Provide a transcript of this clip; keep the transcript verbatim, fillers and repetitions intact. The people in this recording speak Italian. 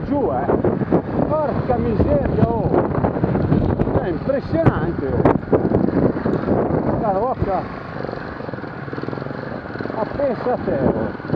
giù, eh. Porca miseria, oh. È impressionante. La rocca. Ma pensa a te, oh.